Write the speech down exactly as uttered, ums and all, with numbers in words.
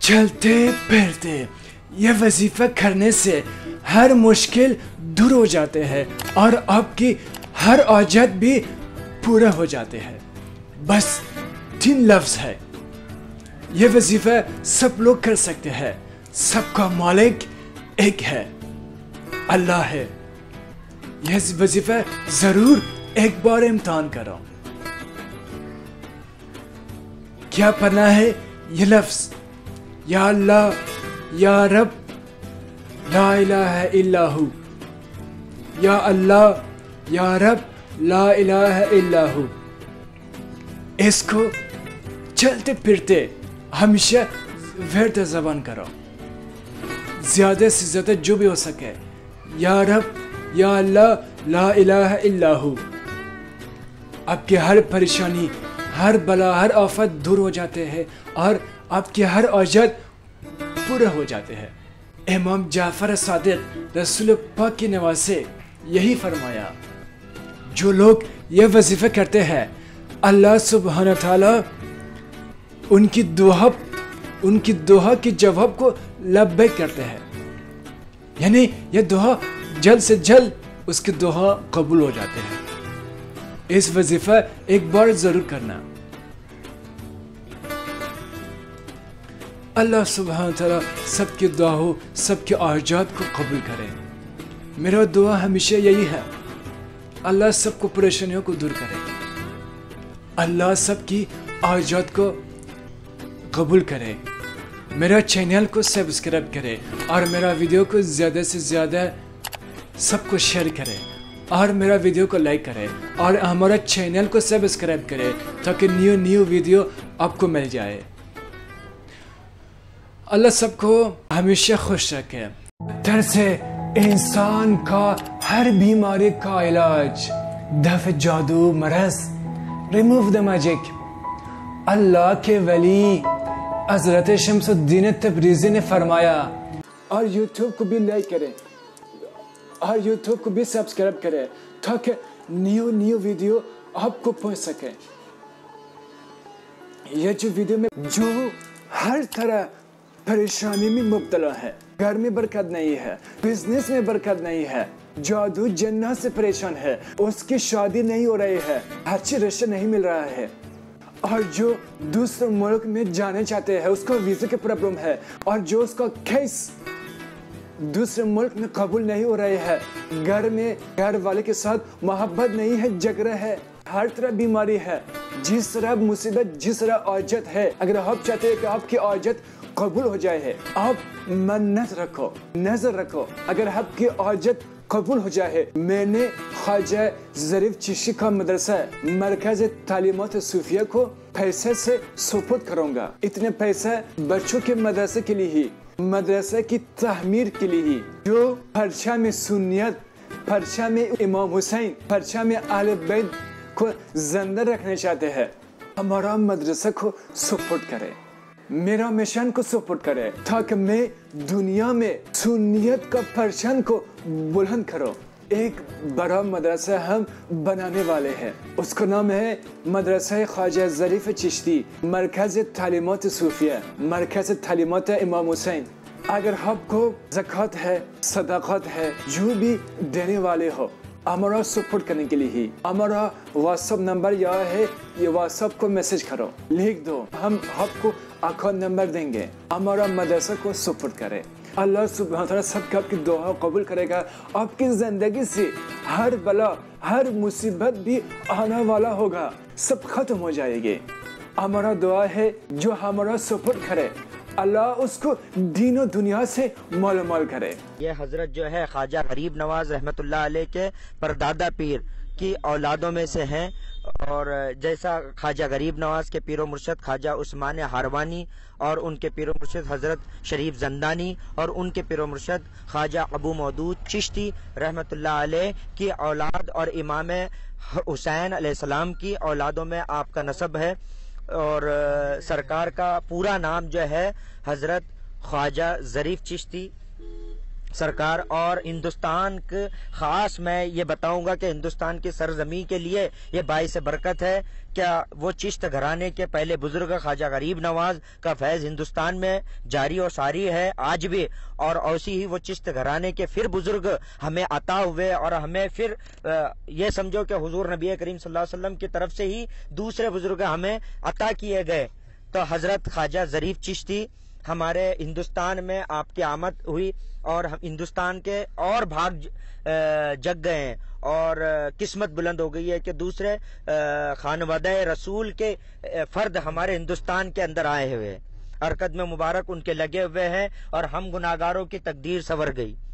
چلتے پھرتے یہ وظیفہ کرنے سے ہر مشکل دور ہو جاتے ہیں اور آپ کی ہر حاجت بھی پورا ہو جاتے ہیں. بس تین لفظ ہے. یہ وظیفہ سب لوگ کر سکتے ہیں. سب کا مالک ایک ہے, اللہ ہے. یہ وظیفہ ضرور ایک بار امتحان کرو. کیا پڑھنا ہے؟ یہ لفظ یا اللہ, یا رب, لا الہ الا ہو. یا اللہ, یا رب, لا الہ الا ہو. اس کو چلتے پھرتے ہمیشہ ورد زبان کرو. زیادہ سے زیادہ جو بھی ہو سکے. یا رب, یا اللہ, لا الہ الا ہو. آپ کی ہر پریشانی, ہر بلا, ہر آفت دور ہو جاتے ہیں اور آپ کی ہر حاجت پورا ہو جاتے ہیں. امام جعفر صادق رسول پاک کی نواز سے یہی فرمایا, جو لوگ یہ وظیفہ کرتے ہیں اللہ سبحانہ تعالی ان کی دعا ان کی دعا کی جواب کو لبیک کرتے ہیں. یعنی یہ دعا جلد سے جلد اس کی دعا قبول ہو جاتے ہیں. اس وظیفہ ایک بار ضرور کرنا. اللہ سبحانہ تعالیٰ سب کی دعاؤں, سب کے حاجات کو قبول کرے. میرا دعا ہمیشہ یہی ہے, اللہ سب کو پریشانیوں کو دور کرے, اللہ سب کی حاجات کو قبول کرے. میرا چینل کو سبسکرائب کرے اور میرا ویڈیو کو زیادہ سے زیادہ سب کو شیئر کرے اور میرا ویڈیو کو لائک کرے اور ہمارا چینل کو سبسکرائب کرے تاکہ نیو نیو ویڈیو آپ کو مل جائے. اللہ سب کو ہمیشہ خوش رکھے. طرز انسان کا ہر بیماری کا علاج, دفع جادو مرض, ریموو دا میجک. اللہ کے ولی حضرت شمس الدین تبریزی نے فرمایا. اور یوٹیوب کو بھی لائک کریں اور یوٹیوب کو بھی سبسکرائب کریں تاکہ نیو نیو ویڈیو آپ کو پہنچ سکے. یہ جو ویڈیو میں جو ہر طرح پریشانی میں مبتلا ہے, گھر میں برکت نہیں ہے, بزنس میں برکت نہیں ہے, جادو جنات سے پریشان ہے, اس کی شادی نہیں ہو رہی ہے, اچھی رشتہ نہیں مل رہا ہے, اور جو دوسرے ملک میں جانے چاہتے ہیں اس کو ویزے کی پرابلم ہے, اور جو اس کا کیس دوسرے ملک میں قبول نہیں ہو رہے ہے, گھر میں گھر والے کے ساتھ محبت نہیں ہے, جھگڑا ہے, ہر طرح بیماری ہے, جس طرح مصیبت, جس طرح حاجت ہے, اگر آپ چاہتے ہیں کہ آپ کی حاجت قبول ہو جائے ہے, آپ منت رکھو, نظر رکھو. اگر آپ کی حاجت قبول ہو جائے, میں نے خواجہ ظریف چشتی کا مدرسہ مرکز تعلیمات صوفیہ کو پیسے سے سپورٹ کروں گا. اتنے پیسے بچوں کے مدرسے کے لیے ہی, مدرسے کی تعمیر کے لیے ہی, جو پرچم سنیت, پرچم امام حسین, پرچم اہل بیت کو زندہ رکھنا چاہتے ہیں, ہمارا مدرسہ کو سپورٹ کرے, میرا مشن کو سپورٹ کرے تاکہ میں دنیا میں سنیت کا پرچم کو بلند کرو. ایک بڑا مدرسہ ہم بنانے والے ہیں, اس کا نام ہے مدرسہ خواجہ ظریف چشتی مرکز تعلیمات صوفیہ, مرکز تعلیمات امام حسین. اگر آپ کو زکوٰۃ ہے, صدقات ہے, جو بھی دینے والے ہو, ہمارا سپورٹ کرنے کے لیے ہی ہمارا واٹس ایپ نمبر یہ ہے, یہ واٹس ایپ کو میسج کرو, لکھ دو, ہم آپ کو اکاؤنٹ نمبر دیں گے. ہمارا مدرسہ کو سپورٹ کرے. اللہ سبحانہ تعالیٰ سب کا آپ کی دعا قبول کرے گا. آپ کی زندگی سے ہر بلا, ہر مصیبت بھی آنے والا ہوگا, سب ختم ہو جائے گی. ہمارا دعا ہے جو ہمارا سپورٹ کرے, اللہ اس کو دین و دنیا سے مال مال کرے. یہ حضرت جو ہے خواجہ غریب نواز رحمۃ اللہ علیہ کے پردادا پیر کی اولادوں میں سے ہیں, اور جیسا خواجہ غریب نواز کے پیر و مرشد خواجہ عثمان ہاروانی اور ان کے پیر و مرشد حضرت شریف زندانی اور ان کے پیر و مرشد خواجہ ابو مودود چشتی رحمۃ اللہ علیہ کی اولاد اور امام حسین علیہ السلام کی اولادوں میں آپ کا نسب ہے. اور سرکار کا پورا نام جو ہے حضرت خواجہ ظریف چشتی سرکار اور ہندوستان کے خاص میں یہ بتاؤں گا کہ ہندوستان کی سرزمین کے لیے یہ باعث برکت ہے کیا وہ چشت گھرانے کے پہلے بزرگ خواجہ غریب نواز کا فیض ہندوستان میں جاری و ساری ہے آج بھی، اور ایسی ہی وہ چشت گھرانے کے پھر بزرگ ہمیں عطا ہوئے، اور ہمیں پھر یہ سمجھو کہ حضور نبی کریم صلی اللہ علیہ وسلم کی طرف سے ہی دوسرے بزرگ ہمیں عطا کیے گئے۔ تو حضرت خواجہ ظریف چشتی ہمارے ہندوستان میں آپ کی آمد ہوئی، اور ہندوستان کے اور بھاگ جگ گئے ہیں، اور قسمت بلند ہو گئی ہے کہ دوسرے خانوادہ رسول کے فرد ہمارے ہندوستان کے اندر آئے ہوئے، حرکت میں مبارک ان کے لگے ہوئے ہیں، اور ہم گناہگاروں کی تقدیر سنور گئی۔